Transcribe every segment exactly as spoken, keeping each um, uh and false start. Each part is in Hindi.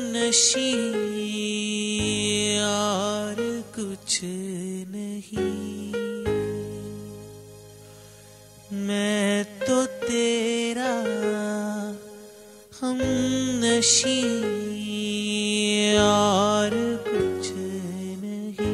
नशी और कुछ नहीं। मैं तो तेरा हम नशी और कुछ नहीं।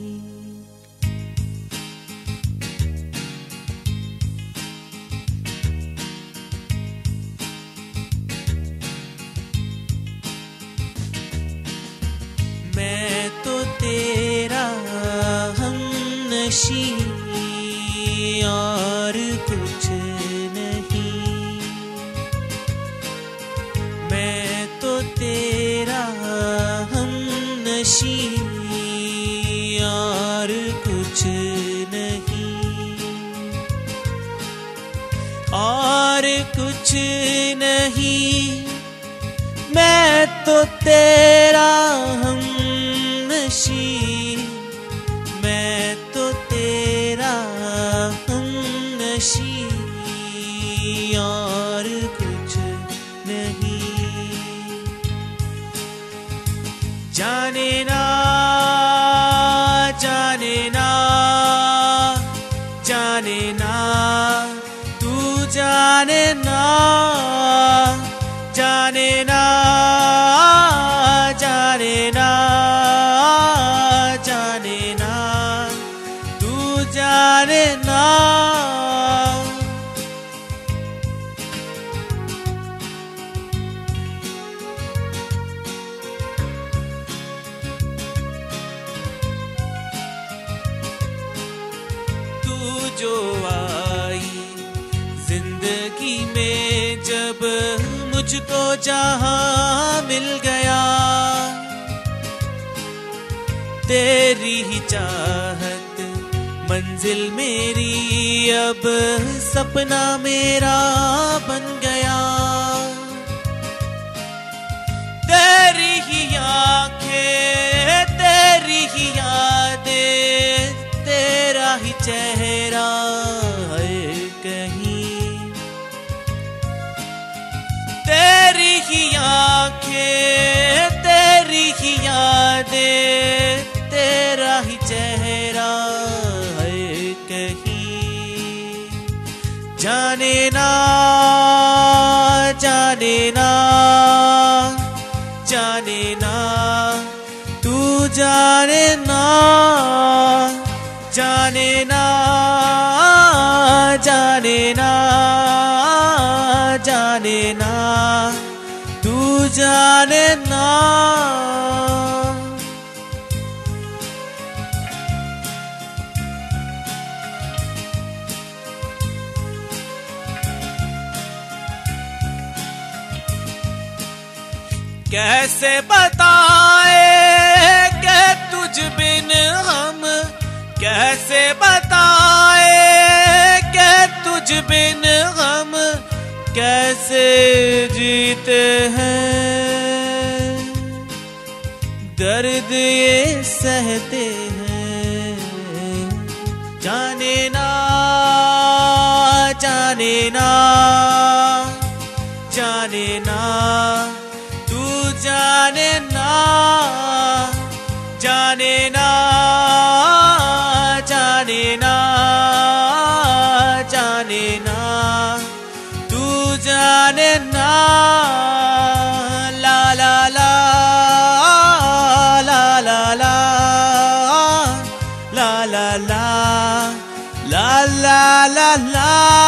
मैं तो तेरा हम नशी और कुछ नहीं। मैं तो तेरा हम नशी और कुछ नहीं। और कुछ नहीं। मैं तो तेरा हम नशी। मैं तो तेरा हम नशी और कुछ नहीं। जाने ना जाने ना जाने ना तू जाने ना जाने ना जाने ना जाने ना तू जाने ना। तू जो आई जिंदगी में जब मुझको जहां मिल गया। तेरी ही चाहत मंजिल मेरी अब सपना मेरा बन गया। तेरी ही आंखें तेरी ही यादें तेरा ही चेहरा है कहीं। तेरी ही आंखें तेरी ही यादें तेरा ही चेहरा है कहीं। जाने ना जाने ना जाने ना तू जाने ना जाने ना जाने ना जाने ना तू जाने ना। कैसे बताए कि तुझ बिन हम कैसे बताए कि तुझ बिन हम कैसे जीते हैं। दर्द ये सहते हैं। जाने ना जाने ना जाने ना तू जाने ना जाने ना जाने ना जाने ना तू जाने ना। ला ला ला ला ला ला ला ला ला ला ला ला ला।